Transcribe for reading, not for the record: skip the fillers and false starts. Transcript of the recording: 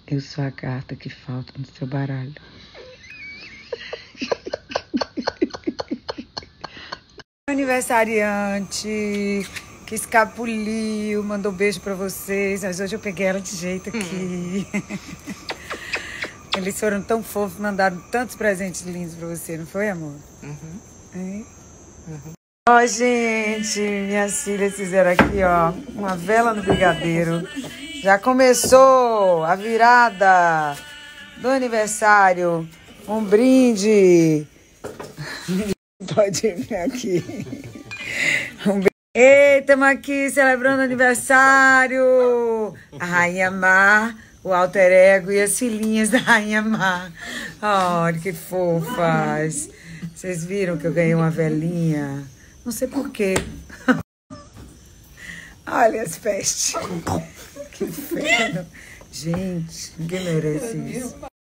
Eu sou a carta que falta no seu baralho. Aniversariante que escapuliu, mandou beijo pra vocês, mas hoje eu peguei ela de jeito aqui. Eles foram tão fofos, mandaram tantos presentes lindos pra você, não foi, amor? Uhum. Ó, gente, minhas filhas fizeram aqui, ó, uma vela no brigadeiro. Já começou a virada do aniversário. Um brinde. Pode vir aqui. Ei, estamos aqui celebrando o aniversário. A Rainha Má, o alter ego e as filhinhas da Rainha Má. Olha que fofas. Vocês viram que eu ganhei uma velinha? Não sei por quê. Olha as pestes. Que inferno. Gente, ninguém merece isso.